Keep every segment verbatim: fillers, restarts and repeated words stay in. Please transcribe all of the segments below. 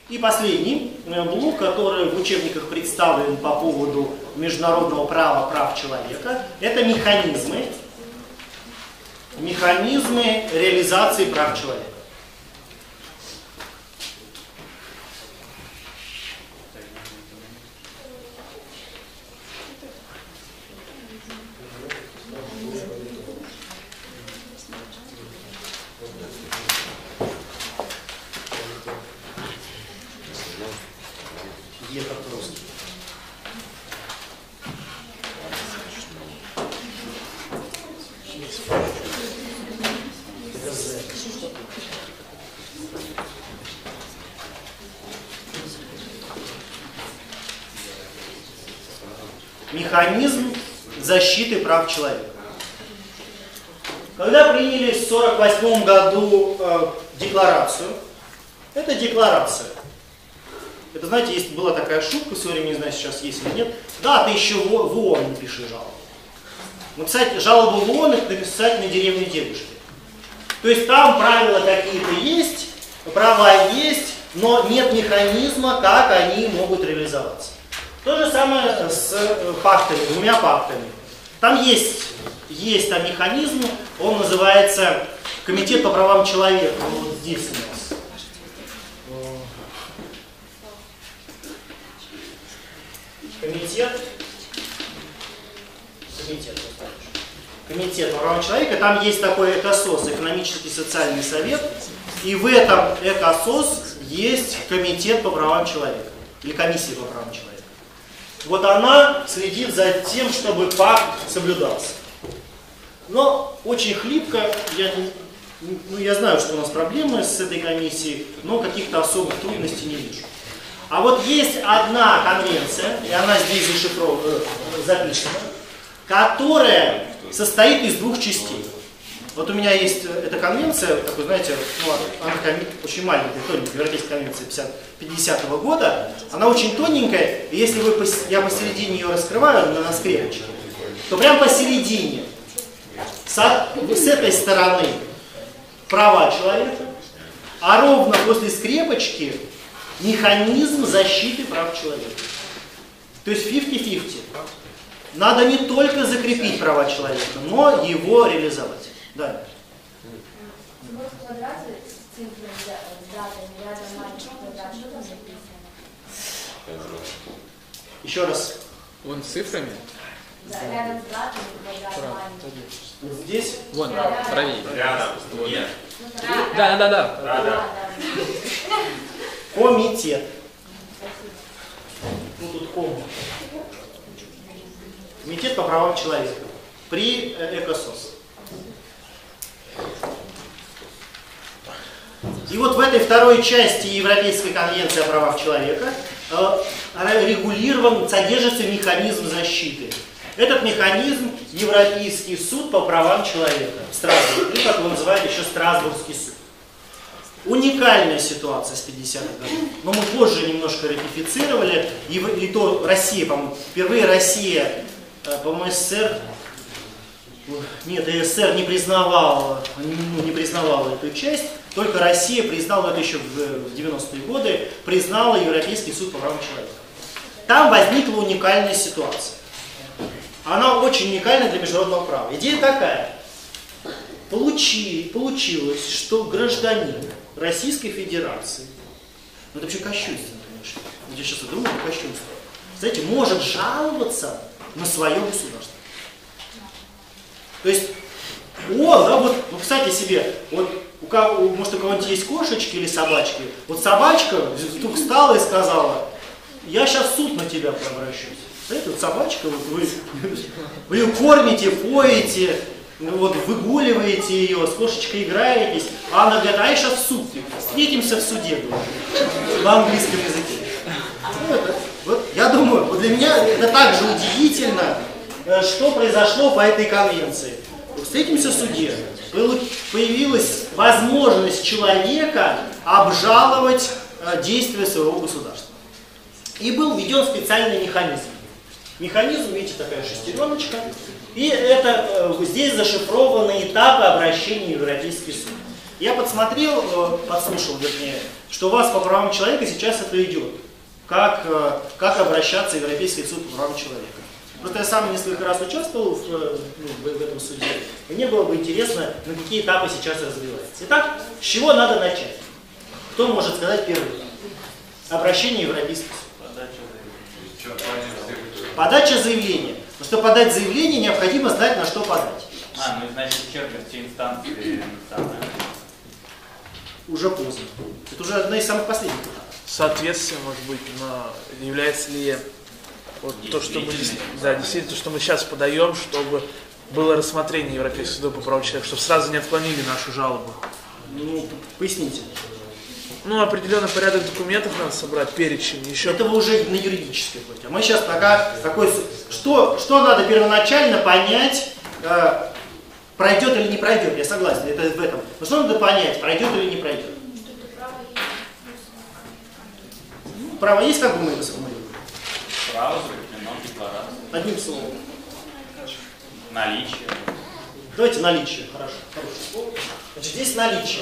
И последний блок, который в учебниках представлен по поводу международного права прав человека, это механизмы, механизмы реализации прав человека. Механизм защиты прав человека. Когда приняли в сорок восьмом году э, декларацию, это декларация. Это, знаете, есть, была такая шутка, все время не знаю, сейчас есть или нет. Да, ты еще в, в ООН напиши жалобу. Написать жалобу в ООН, это написать на деревню дедушки. То есть там правила какие-то есть, права есть, но нет механизма, как они могут реализоваться. То же самое с пактами, двумя пактами. Там есть, есть там механизм, он называется Комитет по правам человека. Вот здесь у нас. Комитет. Комитет. Комитет по правам человека. Там есть такой ЭКОСОС, экономический социальный совет. И в этом ЭКОСОС есть Комитет по правам человека. Или комиссия по правам человека. Вот она следит за тем, чтобы пакт соблюдался. Но очень хлипко, я, ну, я знаю, что у нас проблемы с этой комиссией, но каких-то особых трудностей не вижу. А вот есть одна конвенция, и она здесь зашифрована, записана, которая состоит из двух частей. Вот у меня есть эта конвенция, такой, знаете, ну, она очень маленькая, тоненькая, Европейская конвенция пятидесятого года. Она очень тоненькая, и если вы, я посередине ее раскрываю на, на скрепочке, то прям посередине, с, с этой стороны права человека, а ровно после скрепочки механизм защиты прав человека. То есть пятьдесят на пятьдесят. Надо не только закрепить права человека, но его реализовать. Да. Вот в квадрате с цифрами, с датами, рядом маленький квадрат, что там написано? Еще раз. Вон с цифрами? Да, рядом с датами квадрат маленький. Вот здесь? Вон, правее. Рядом. Нет. Да, да, да. Да, да. Комитет. Ну тут ком. Комитет по правам человека. При ЭКОСОС. И вот в этой второй части Европейской конвенции о правах человека э, регулирован, содержится механизм защиты. Этот механизм Европейский суд по правам человека в Страсбурге, или как его называют еще Страсбургский суд. Уникальная ситуация с пятидесятых годов. Но мы позже немножко ратифицировали, и, и то Россия, по-моему, впервые Россия, э, по-моему, СССР, нет, СССР не признавал, ну, не признавала эту часть, только Россия признала, это еще в девяностые годы, признала Европейский суд по правам человека. Там возникла уникальная ситуация. Она очень уникальна для международного права. Идея такая. Получи, получилось, что гражданин Российской Федерации, ну это вообще кощунственно, конечно, я сейчас думаю, это кощунство, знаете, может жаловаться на свое государство. То есть, о, да, вот, ну, кстати себе, вот, у кого, может, у кого-нибудь есть кошечки или собачки, вот собачка вдруг встала и сказала, я сейчас в суд на тебя обращусь. Знаете, вот собачка, вот вы, вы ее кормите, поете, вот, выгуливаете ее, с кошечкой играетесь, а она говорит, а я сейчас в суд, встретимся в суде, говорит, на английском языке. Вот, вот, я думаю, вот для меня это также удивительно, что произошло по этой конвенции. Встретимся в суде. Появилась возможность человека обжаловать действия своего государства. И был введен специальный механизм. Механизм, видите, такая шестереночка. И это здесь зашифрованы этапы обращения в Европейский суд. Я подсмотрел, подслушал, вернее, что у вас по правам человека сейчас это идет. Как, как обращаться в Европейский суд по правам человека. Просто я сам несколько раз участвовал в, ну, в этом суде. И мне было бы интересно, на какие этапы сейчас развивается. Итак, с чего надо начать? Кто может сказать первый этап? Обращение в Европейский суд. Подача заявления. Но чтобы подать заявление, необходимо знать, на что подать. А, ну значит черпать все инстанции национальные. Уже поздно. Это уже одна из самых последних этапов. Соответствие, может быть, но является ли вот то, что мы, да, действительно, то, что мы сейчас подаем, чтобы было рассмотрение Европейского суда по правам человека, чтобы сразу не отклонили нашу жалобу? Ну, поясните. Ну, определенный порядок документов надо собрать, перечень. Еще... Это вы уже на юридической пути. А мы сейчас пока какой... Что, что надо первоначально понять, э, пройдет или не пройдет, я согласен, это в этом. Но что надо понять, пройдет или не пройдет? Право есть, как бы мы это сформулировали? Право закреплено в декларации. Одним словом. Наличие. Давайте наличие. Хорошо. Хорошее слово. Значит, здесь наличие.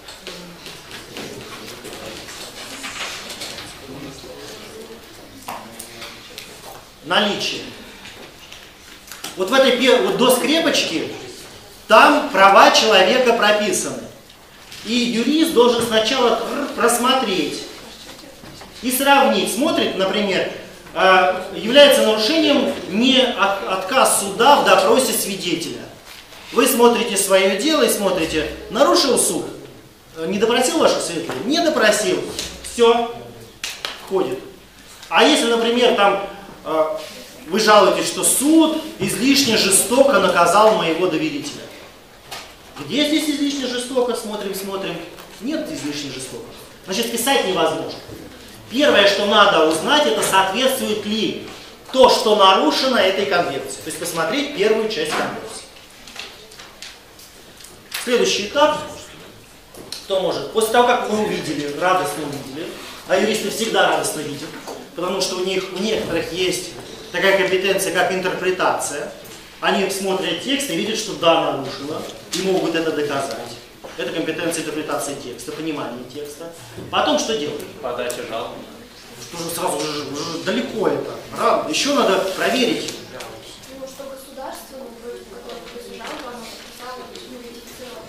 Наличие. Вот в этой вот до скрепочки там права человека прописаны. И юрист должен сначала просмотреть и сравнить. Смотрит, например, является нарушением не отказ суда в допросе свидетеля. Вы смотрите свое дело и смотрите, нарушил суд, не допросил вашего свидетеля? Не допросил. Все, входит. А если, например, там вы жалуетесь, что суд излишне жестоко наказал моего доверителя. Где здесь излишне жестоко? Смотрим, смотрим. Нет излишне жестоко. Значит, писать невозможно. Первое, что надо узнать, это соответствует ли то, что нарушено этой конвенции. То есть посмотреть первую часть конвенции. Следующий этап. Кто может? После того, как мы увидели, радостно увидели, а юристы всегда радостно видят, потому что у них, у некоторых есть такая компетенция, как интерпретация. Они смотрят текст и видят, что да, нарушено, и могут это доказать. Это компетенция интерпретации текста, понимание текста. Потом что делать? Подача жалобы. Что же сразу же, уже далеко это. Еще надо проверить. Ну, что государство, которое жалобу, оно подписало, верифицировало.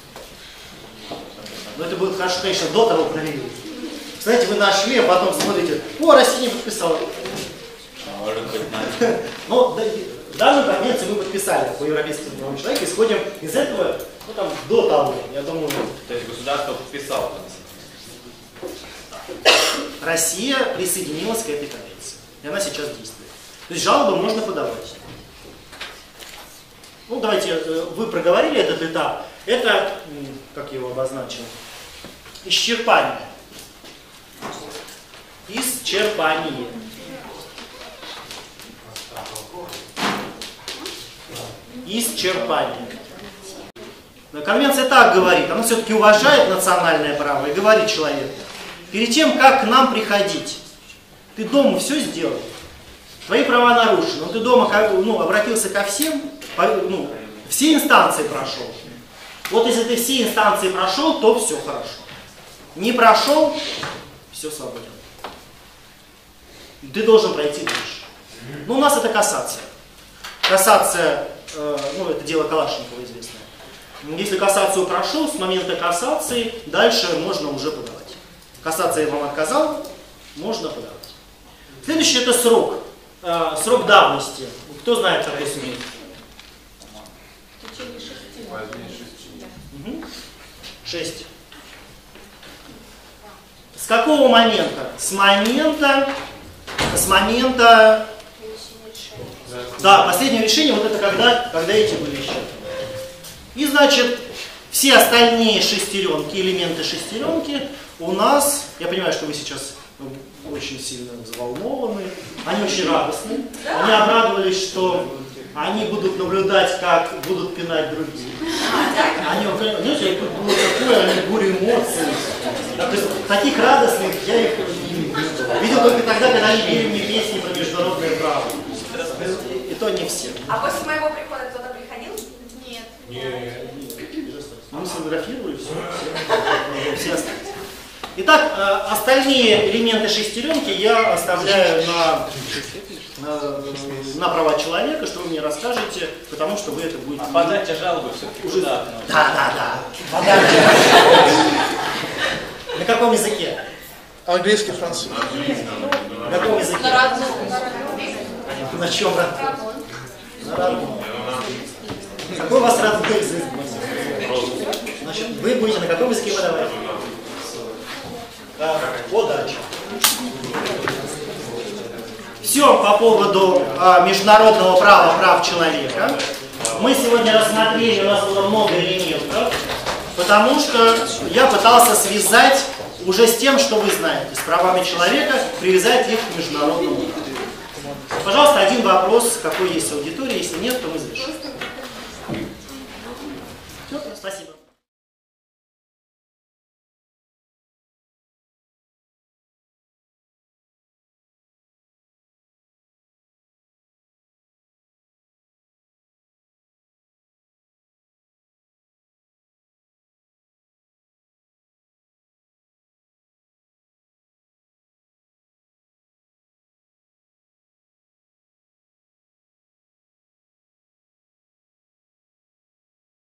Но это будет хорошо, конечно, до того проверить. Знаете, вы нашли, а потом смотрите, о, Россия не подписала. Может быть, надо. Но данную конвенцию мы подписали по Европейскому правам человека, исходим из этого, ну там, до того, я думаю. То есть государство подписало. Россия присоединилась к этой конвенции, и она сейчас действует. То есть жалобы можно подавать. Ну, давайте, вы проговорили этот этап. Это, как я его обозначил, исчерпание. Исчерпание. Исчерпание. Конвенция так говорит, она все-таки уважает национальное право и говорит человеку, перед тем, как к нам приходить, ты дома все сделал, твои права нарушены, но ты дома ну, обратился ко всем, ну, все инстанции прошел. Вот если ты все инстанции прошел, то все хорошо. Не прошел, все свободен. Ты должен пройти дальше. Но у нас это кассация. Кассация, э, ну это дело Калашникова известное. Если кассацию прошел, с момента кассации дальше можно уже подавать. Кассация вам отказал, можно подавать. Следующий это срок. Э, срок давности. Кто знает, какой срок? В течение шести лет. Угу. Шесть. С какого момента? С момента, с момента, да, последнее решение, вот это когда, когда эти были еще. И значит, все остальные шестеренки, элементы шестеренки у нас, я понимаю, что вы сейчас очень сильно взволнованы, они очень радостны, они обрадовались, что они будут наблюдать, как будут пинать других. Они, знаете, было такое, они бурю эмоций. То есть, таких радостных я их не видел. Видел только тогда, когда они пели мне песни про международное право. И, и то не все. А после моего прихода кто-то приходил? Нет. Нет. Ну, сфотографирую, все, все, все остались. Итак, э, остальные элементы шестеренки я оставляю на, э, на права человека, что вы мне расскажете, потому что вы это будете... А подача жалобы все-таки уже... Да, да, да. Подача. На каком языке? Английский, французский. На каком языке? На родном. На чем родном? На родном. Какой у вас родной язык? Значит, вы будете на каком языке подавать? Да, удачи. Все по поводу а, международного права прав человека. Мы сегодня рассмотрели, у нас было много элементов, потому что я пытался связать уже с тем, что вы знаете, с правами человека, привязать их к международному праву. Пожалуйста, один вопрос, какой есть в аудитории, если нет, то мы завершим. Все, спасибо.